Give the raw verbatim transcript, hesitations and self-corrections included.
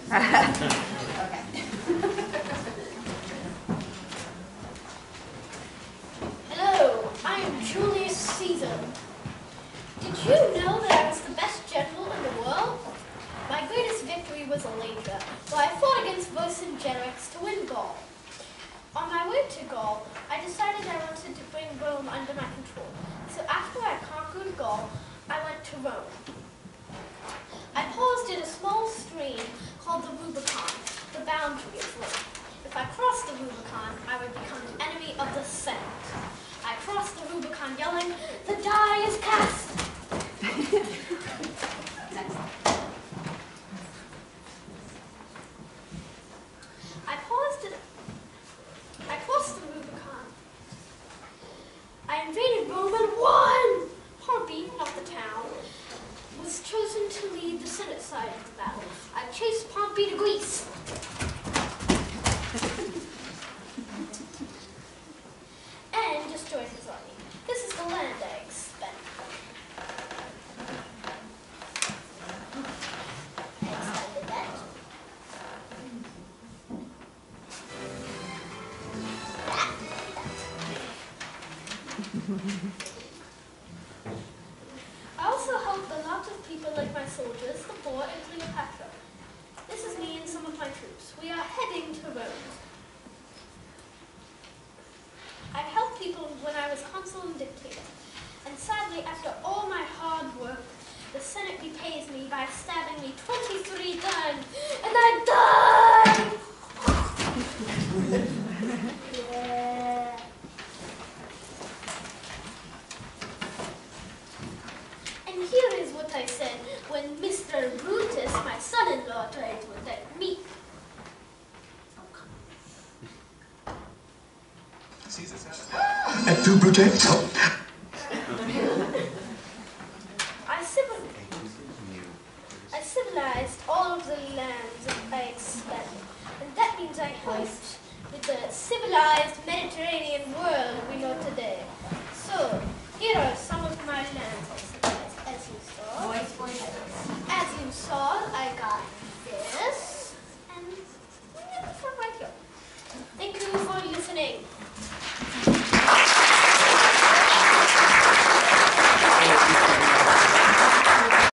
Okay. Hello, I am Julius Caesar. Did you know that I was the best general in the world? My greatest victory was Elatea, where I fought against Vercingetorix to win Gaul. On my way to Gaul, I decided I wanted to bring Rome under my control. So after I conquered Gaul, I went to Rome. I paused at a small stream called the Rubicon, the boundary of Rome. If I crossed the Rubicon, I would become an enemy of the Senate. I crossed the Rubicon yelling, "The die is cast!" I paused at, I crossed the Rubicon. I invaded Rome and won! Pompey, not the town, was chosen to lead the Senate side of the battle. I chased Pompey to Greece. And destroyed his army. This is the land I expect. I expected that. I also helped a lot of people like my soldiers, the poor, and Cleopatra. This is me and some of my troops. We are heading to Rome. I helped people when I was consul and dictator. And sadly, after all my hard work, the Senate repays me by stabbing me twenty-three times, and I died! Yeah. And here is what I said when Mister Brutus, my son-in-law, tried to attack me. Et tu, Brutus? I, civil I civilized all of the lands I expanded, and that means I helped with the civilized Mediterranean world